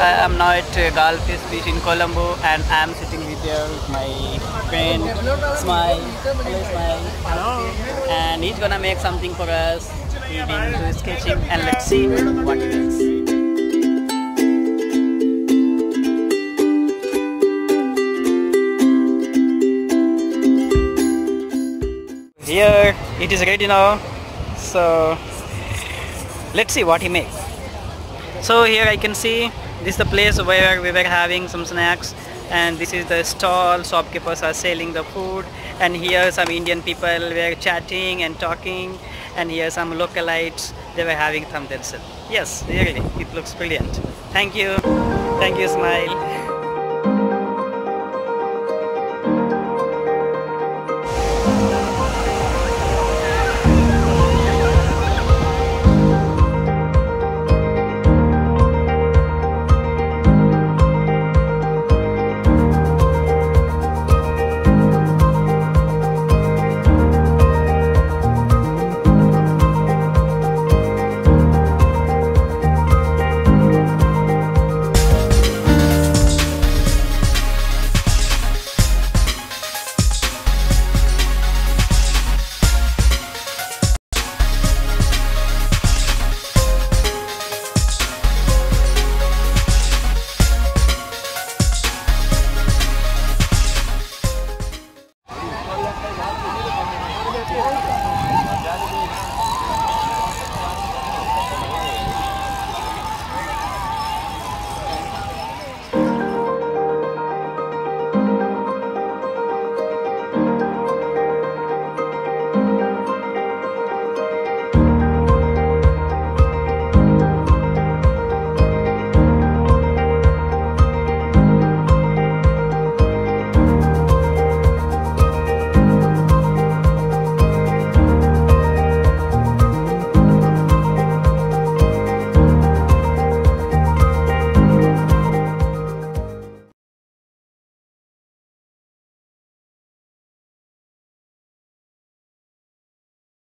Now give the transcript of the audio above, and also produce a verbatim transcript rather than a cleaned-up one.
I am now at uh, Galle Face Beach in Colombo, and I am sitting with here with my friend Smile. Hello Smile. Hello. And he's gonna make something for us. We've been to sketching, and let's see what he makes. Here it is ready now, so let's see what he makes. So here I can see this is the place where we were having some snacks, and this is the stall. Shopkeepers are selling the food, and here some Indian people were chatting and talking, and here some localites, they were having some themselves. Yes, really, it looks brilliant. Thank you. Thank you, Smile.